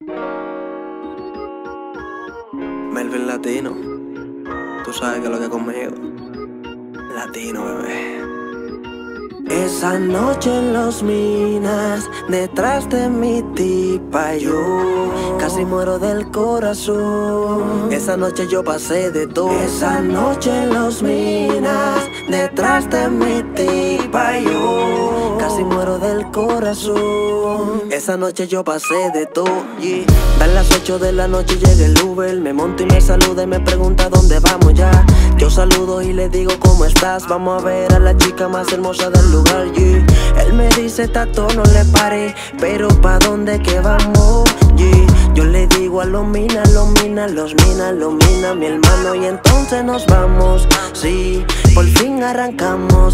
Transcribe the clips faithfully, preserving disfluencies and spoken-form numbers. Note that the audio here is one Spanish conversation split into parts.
Melvin Latino, tú sabes que lo que conmigo. Latino, bebé. Esa noche en los Minas, detrás de mi tipa yo casi muero del corazón. Esa noche yo pasé de todo. Esa noche en los Minas, detrás de mi tipa yo casi muero del corazón. Esa noche yo pasé de todo. Yeah. Dan las ocho de la noche y llega el Uber. Me monto y me saluda y me pregunta dónde vamos ya. Yo saludo y le digo ¿cómo estás? Vamos a ver a la chica más hermosa del lugar, yeah. Él me dice tato no le pare, pero ¿pa' dónde que vamos? Yeah. Yo le digo a los minas, los minas, los minas, los minas, mi hermano, y entonces nos vamos. Sí, por fin arrancamos,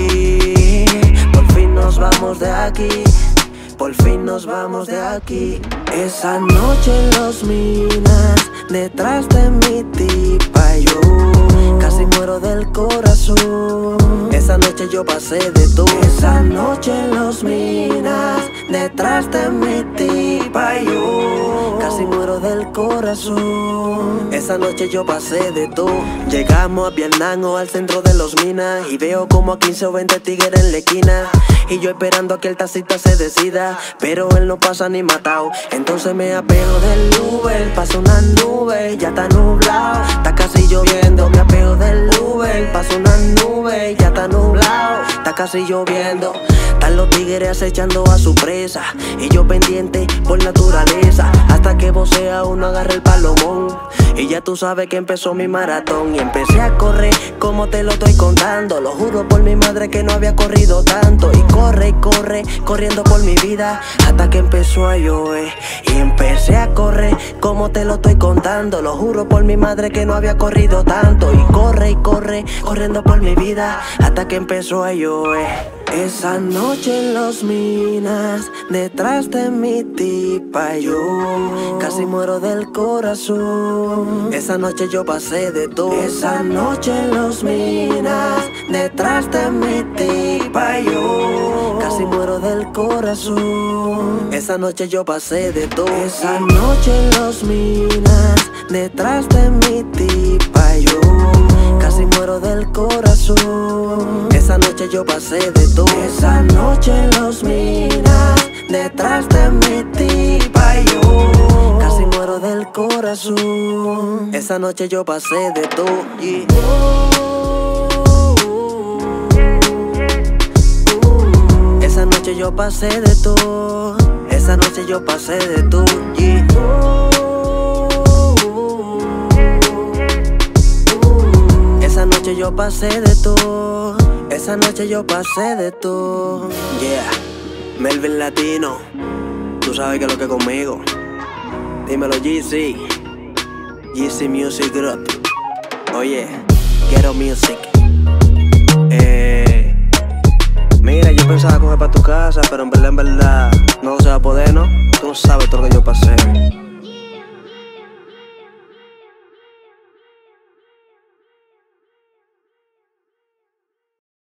yeah. Por fin nos vamos de aquí. Por fin nos vamos de aquí. Esa noche en los Minas, detrás de mi tipa yo casi muero del corazón. Esa noche yo pasé de todo. Esa noche en los Minas, detrás de mi tipa yo casi muero del corazón. Esa noche yo pasé de todo. Llegamos a Vietnam o al centro de los Minas y veo como a quince o veinte tigres en la esquina. Y yo esperando a que el taxista se decida, pero él no pasa ni matado. Entonces me apego del Uber, paso una nube, ya está nublado, está casi lloviendo. Me apego del Uber, paso una nube, ya está nublado, está casi lloviendo. Están los tigres acechando a su presa y yo pendiente por naturaleza, hasta que vocea uno agarra el palomón. Y ya tú sabes que empezó mi maratón y empecé a correr como te lo estoy contando. Lo juro por mi madre que no había corrido tanto. Y corre y corre, corriendo por mi vida, hasta que empezó a llover. Y empecé a correr como te lo estoy contando. Lo juro por mi madre que no había corrido tanto. Y corre y corre, corriendo por mi vida, hasta que empezó a llover. Esa noche en los Minas, detrás de mi tipa yo casi muero del corazón. Esa noche yo pasé de todo. Esa noche en los Minas, detrás de mi tipa yo casi muero del corazón. Esa noche yo pasé de todo. Esa noche en los Minas, detrás de mi tipa yo casi muero del corazón. Esa noche yo pasé de todo. Esa noche en los Minas, detrás de mi tipa yo casi muero del corazón. Esa noche yo pasé de todo, yeah. Esa noche yo pasé de todo. Esa noche yo pasé de todo, yeah. Esa noche yo pasé de todo. Esa noche yo pasé de todo. Yeah, Melvin Latino, tú sabes que lo que conmigo. Dímelo G C, G C Music Group. Oye, Ghetto Music. Eh, mira, yo pensaba coger pa' tu casa, pero en verdad, en verdad, no se va a poder.